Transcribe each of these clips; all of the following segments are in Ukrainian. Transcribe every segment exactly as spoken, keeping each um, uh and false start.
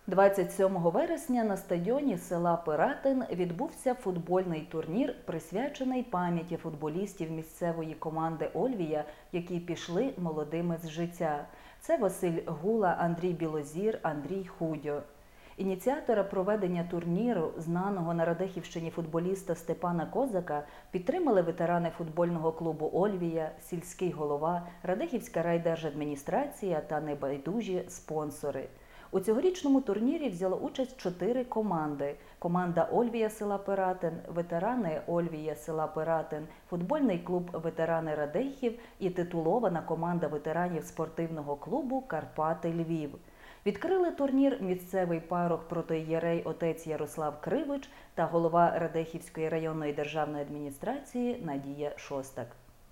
двадцять сьомого вересня на стадіоні села Пиратин відбувся футбольний турнір, присвячений пам'яті футболістів місцевої команди «Ольвія», які пішли молодими з життя. Це Василь Гула, Андрій Білозір, Андрій Худьо. Ініціатора проведення турніру, знаного на Радехівщині футболіста Степана Козака, підтримали ветерани футбольного клубу «Ольвія», сільський голова, Радехівська райдержадміністрація та небайдужі спонсори. У цьогорічному турнірі взяло участь чотири команди. Команда «Ольвія» села Пиратин, ветерани «Ольвія» села Пиратин, футбольний клуб «Ветерани Радехів» і титулована команда ветеранів спортивного клубу «Карпати Львів». Відкрили турнір місцевий парох протоієрей отець Ярослав Кривич та голова Радехівської районної державної адміністрації Надія Шостак.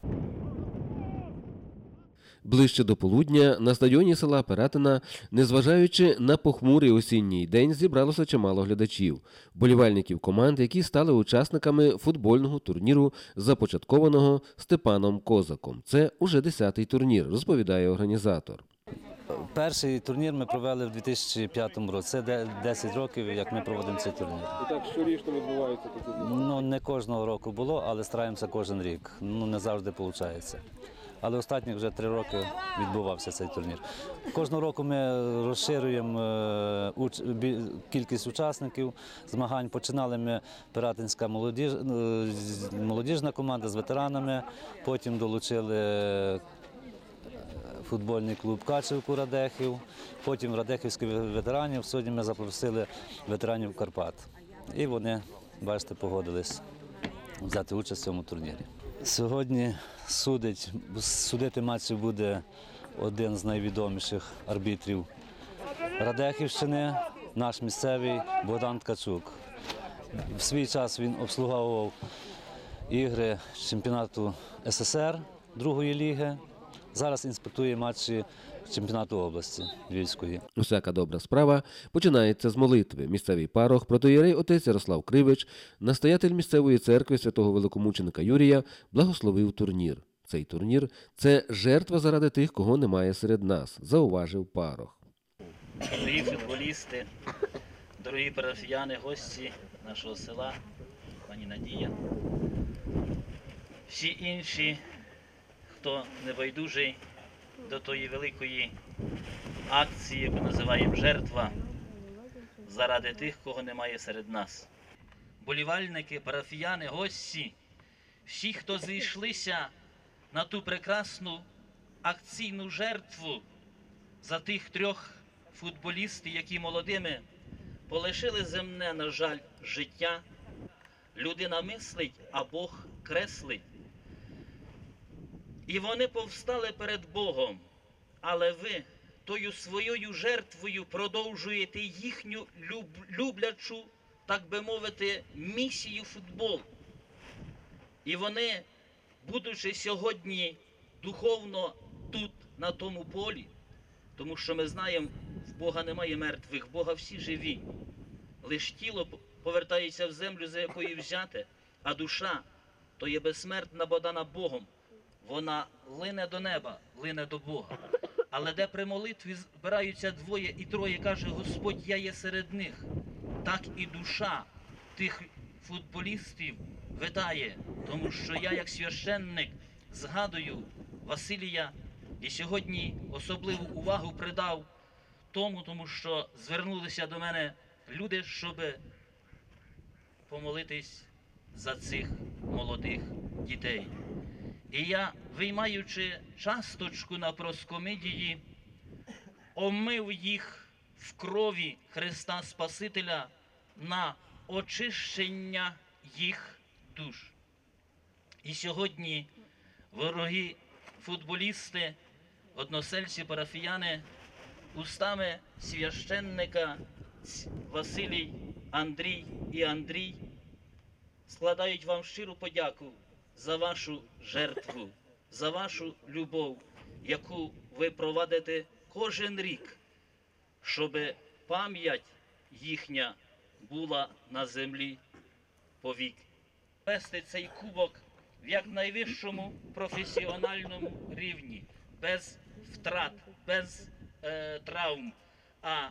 Ближче до полудня на стадіоні села Пиратина, незважаючи на похмурий осінній день, зібралося чимало глядачів, вболівальників команд, які стали учасниками футбольного турніру, започаткованого Степаном Козаком. Це уже десятий турнір, розповідає організатор. Перший турнір ми провели в дві тисячі п'ятому році. Це десять років, як ми проводимо цей турнір. І так щорічно відбувається таке? Ну, не кожного року було, але стараємося кожен рік. Ну, не завжди виходить. Але останні вже три роки відбувався цей турнір. Кожного року ми розширюємо кількість учасників змагань. Починали ми Пиратинська молодіж, молодіжна команда з ветеранами, потім долучили футбольний клуб «Качівку» Радехів, потім Радехівських ветеранів. Сьогодні ми запросили ветеранів Карпат. І вони, бачите, погодились взяти участь в цьому турнірі. Сьогодні судить, судити матчі буде один з найвідоміших арбітрів Радехівщини, наш місцевий Богдан Ткачук. В свій час він обслуговував ігри чемпіонату ес ес ер другої ліги. Зараз інспектує матчі чемпіонату області Львівської. Усяка добра справа починається з молитви. Місцевий парох протоієрей отець Ярослав Кривич, настоятель місцевої церкви святого великомученика Юрія, благословив турнір. Цей турнір – це жертва заради тих, кого немає серед нас, зауважив парох. Дорогі футболісти, дорогі парафіяни, гості нашого села, пані Надія, всі інші, хто небайдужий до тої великої акції, яку називаємо «Жертва», заради тих, кого немає серед нас. Болівальники, парафіяни, гості, всі, хто зійшлися на ту прекрасну акційну жертву за тих трьох футболістів, які молодими полишили земне, на жаль, життя. Людина мислить, а Бог креслить. І вони повстали перед Богом, але ви тою своєю жертвою продовжуєте їхню люб, люблячу, так би мовити, місію футбол. І вони, будучи сьогодні духовно тут, на тому полі, тому що ми знаємо, в Бога немає мертвих, в Бога всі живі. Лиш тіло повертається в землю, за якої взяте, а душа то є безсмертна, бо дана Богом. Вона лине до неба, лине до Бога. Але де при молитві збираються двоє і троє, каже Господь, я є серед них, так і душа тих футболістів витає. Тому що я, як священник, згадую Василія і сьогодні особливу увагу придав тому, тому що звернулися до мене люди, щоб помолитись за цих молодих дітей. І я, виймаючи часточку на проскомидії, омив їх в крові Христа Спасителя на очищення їх душ. І сьогодні вороги футболісти, односельці, парафіяни, устами священника Василій, Андрій і Андрій складають вам щиру подяку за вашу жертву, за вашу любов, яку ви провадите кожен рік, щоб пам'ять їхня була на землі повік. Вести цей кубок в якнайвищому професіональному рівні, без втрат, без е, травм, а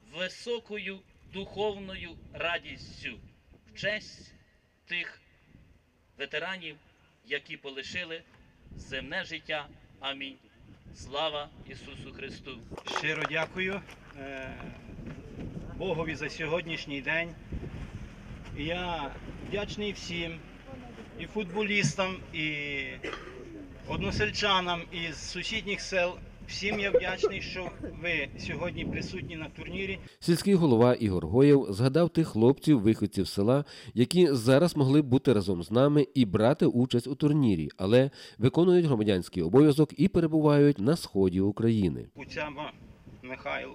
високою духовною радістю в честь тих ветеранів, які полишили земне життя. Амінь. Слава Ісусу Христу! Щиро дякую е, Богові за сьогоднішній день. І я вдячний всім, і футболістам, і односельчанам із сусідніх сел. Всім я вдячний, що ви сьогодні присутні на турнірі. Сільський голова Ігор Гоєв згадав тих хлопців-виходців з села, які зараз могли б бути разом з нами і брати участь у турнірі, але виконують громадянський обов'язок і перебувають на сході України. Куцяба Михайло,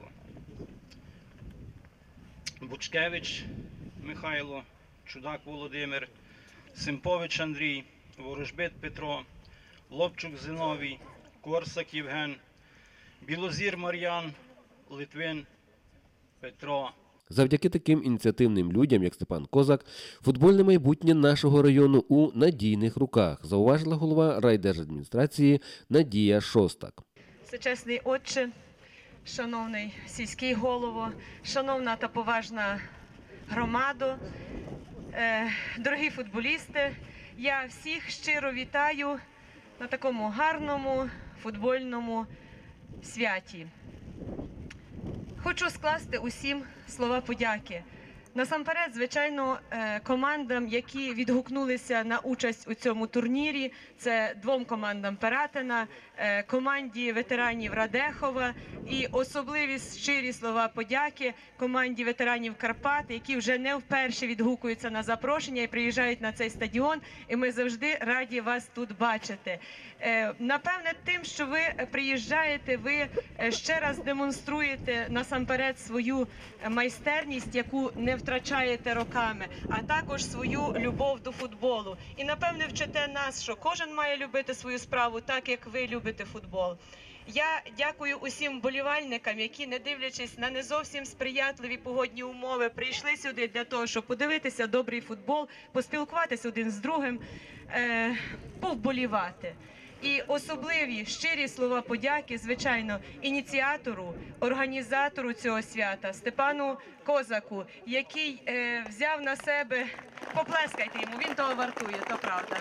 Бучкевич Михайло, Чудак Володимир, Симпович Андрій, Ворожбит Петро, Лобчук Зиновій, Корсак Євген, Білозір Мар'ян, Литвин Петро. Завдяки таким ініціативним людям, як Степан Козак, футбольне майбутнє нашого району у надійних руках, зауважила голова райдержадміністрації Надія Шостак. Всечесний отче, шановний сільський голово, шановна та поважна громадо, е, дорогі футболісти, я всіх щиро вітаю на такому гарному футбольному святі. Хочу скласти усім слова подяки. Насамперед, звичайно, командам, які відгукнулися на участь у цьому турнірі, це двом командам Пиратина, команді ветеранів Радехова і особливі щирі слова подяки команді ветеранів Карпат, які вже не вперше відгукуються на запрошення і приїжджають на цей стадіон, і ми завжди раді вас тут бачити. Напевне, тим, що ви приїжджаєте, ви ще раз демонструєте насамперед свою майстерність, яку не втрачаєте роками, а також свою любов до футболу. І, напевне, вчите нас, що кожен має любити свою справу так, як ви любите футбол. Я дякую усім вболівальникам, які, не дивлячись на не зовсім сприятливі погодні умови, прийшли сюди для того, щоб подивитися добрий футбол, поспілкуватися один з другим, е, повболівати. І особливі щирі слова подяки, звичайно, ініціатору, організатору цього свята Степану Козаку, який е, взяв на себе, поплескайте йому, він того вартує, то правда,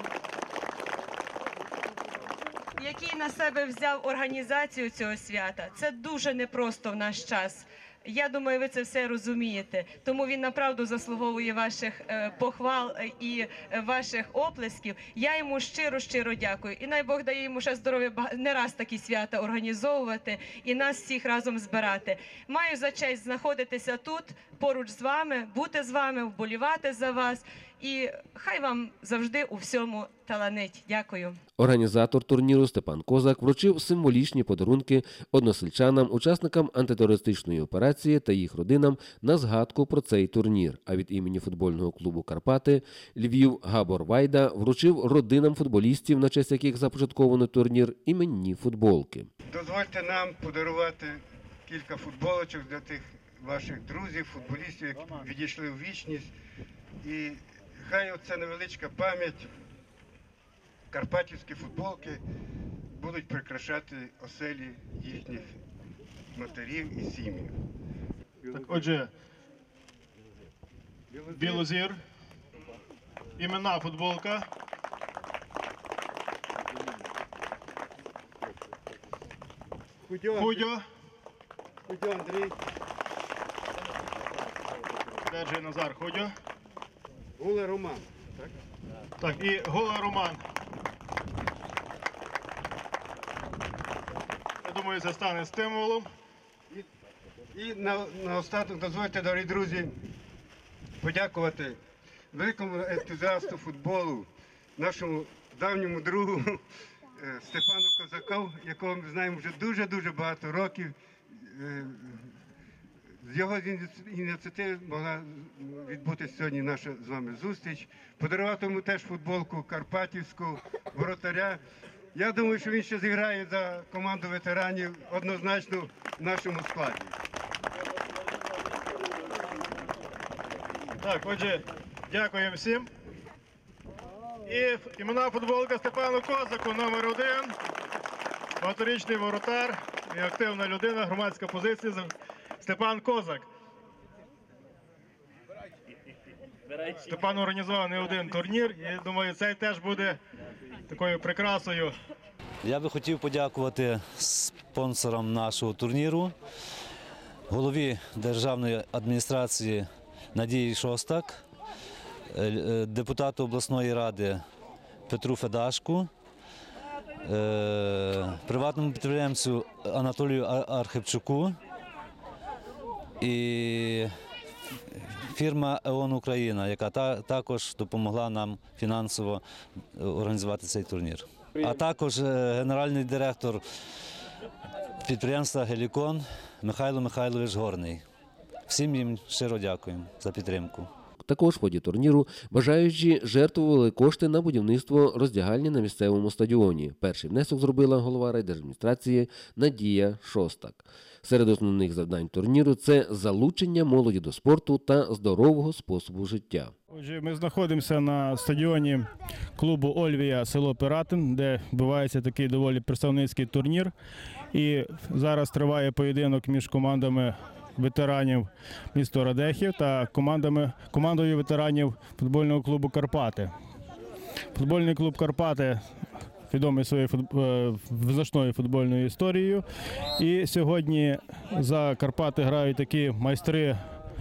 який на себе взяв організацію цього свята. Це дуже непросто в наш час. Я думаю, ви це все розумієте. Тому він направду заслуговує ваших е, похвал і е, ваших оплесків. Я йому щиро-щиро дякую. І най Бог дає йому ще здоров'я не раз такі свята організовувати і нас всіх разом збирати. Маю за честь знаходитися тут, поруч з вами, бути з вами, вболівати за вас. І хай вам завжди у всьому таланить. Дякую. Організатор турніру Степан Козак вручив символічні подарунки односельчанам, учасникам антитерористичної операції та їх родинам на згадку про цей турнір. А від імені футбольного клубу «Карпати» Львів Габор Вайда вручив родинам футболістів, на честь яких започатковано турнір, іменні футболки. Дозвольте нам подарувати кілька футболочок для тих ваших друзів, футболістів, які відійшли у вічність. І хай оця невеличка пам'ять, карпатівські футболки будуть прикрашати оселі їхніх матерів і сім'їв. Так, отже, Білозір, іменна футболка. Худьо, Худьо. Худьо Андрій, Держи Назар Худьо. Гула Роман. Так? Так, і Гола Роман. Я думаю, це стане стимулом. І, і на, на остаток дозвольте, дорогі друзі, подякувати великому ентузіасту футболу, нашому давньому другу Степану Козаку, якого ми знаємо вже дуже-дуже багато років. З його ініціативи могла відбутися сьогодні наша з вами зустріч. Подарувати йому теж футболку карпатівську, воротаря. Я думаю, що він ще зіграє за команду ветеранів однозначно в нашому складі. Так, отже, дякуємо всім. І імена футболка Степану Козаку, номер один. Багаторічний воротар і активна людина, громадська позиція Степан Козак. Степан організував не один турнір, і думаю, цей теж буде такою прикрасою. Я би хотів подякувати спонсорам нашого турніру, голові державної адміністрації Надії Шостак, депутату обласної ради Петру Федашку, приватному підприємцю Анатолію Архипчуку і фірма ЕОН Україна, яка також допомогла нам фінансово організувати цей турнір. А також генеральний директор підприємства «Гелікон» Михайло Михайлович Горний. Всім їм щиро дякуємо за підтримку. Також в ході турніру бажаючі жертвували кошти на будівництво роздягальні на місцевому стадіоні. Перший внесок зробила голова райдержадміністрації Надія Шостак. Серед основних завдань турніру – це залучення молоді до спорту та здорового способу життя. Отже, ми знаходимося на стадіоні клубу «Ольвія» село Пиратин, де відбувається такий доволі представницький турнір. І зараз триває поєдинок між командами ветеранів міста Радехів та командами, командою ветеранів футбольного клубу «Карпати». Футбольний клуб «Карпати» відомий своєю визначною футбольною історією. І сьогодні за Карпати грають такі майстри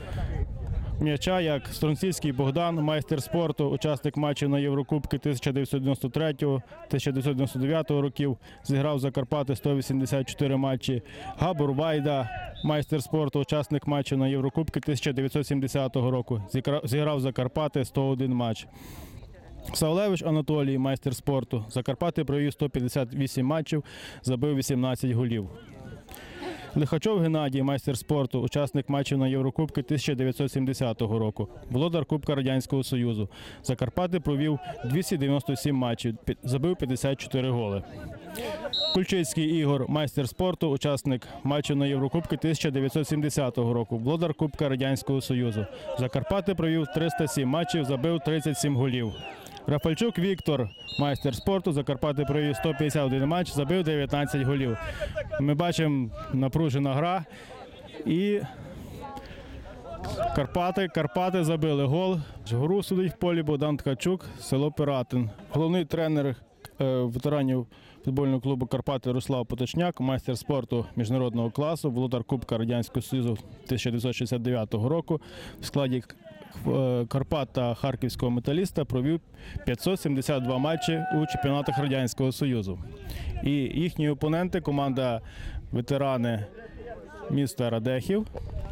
м'яча, як Стронцівський Богдан, майстер спорту, учасник матчів на Єврокубки тисяча дев'ятсот дев'яносто третього - тисяча дев'ятсот дев'яносто дев'ятого років, зіграв за Карпати сто вісімдесят чотири матчі. Габор Вайда, майстер спорту, учасник матчів на Єврокубки тисяча дев'ятсот сімдесятого року, зіграв за Карпати сто один матч. Савлевич Анатолій, майстер спорту, за Карпати провів сто п'ятдесят вісім матчів, забив вісімнадцять голів. Лихачов Геннадій, майстер спорту, учасник матчів на Єврокубки тисяча дев'ятсот сімдесятого року, володар Кубка Радянського Союзу. За Карпати провів двісті дев'яносто сім матчів, забив п'ятдесят чотири голи. Кульчицький Ігор, майстер спорту, учасник матчів на Єврокубки тисяча дев'ятсот сімдесятого року, володар Кубка Радянського Союзу. За Карпати провів триста сім матчів, забив тридцять сім голів. Рафальчук Віктор, майстер спорту, за Карпати провів сто п'ятдесят один матч, забив дев'ятнадцять голів. Ми бачимо напружена гра і Карпати, Карпати забили гол. Гру судить в полі Богдан Ткачук, село Пиратин. Головний тренер е, ветеранів футбольного клубу «Карпати» Руслав Поточняк, майстер спорту міжнародного класу, володар Кубка Радянського Союзу тисяча дев'ятсот шістдесят дев'ятого року. В складі Карпат та харківського металіста провів п'ятсот сімдесят два матчі у чемпіонатах Радянського Союзу. І їхні опоненти – команда ветерани міста Радехів,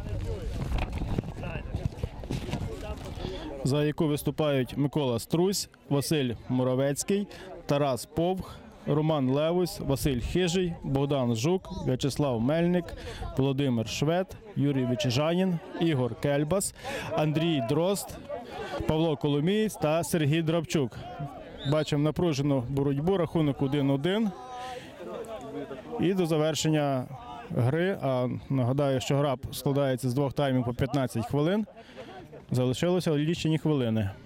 за яку виступають Микола Струсь, Василь Муравецький, Тарас Повх, Роман Левусь, Василь Хижий, Богдан Жук, В'ячеслав Мельник, Володимир Швед, Юрій Вичижанін, Ігор Кельбас, Андрій Дрозд, Павло Коломієць та Сергій Драбчук. Бачимо напружену боротьбу, рахунок один один. І до завершення гри, а нагадаю, що гра складається з двох таймів по п'ятнадцять хвилин, залишилося лічені хвилини.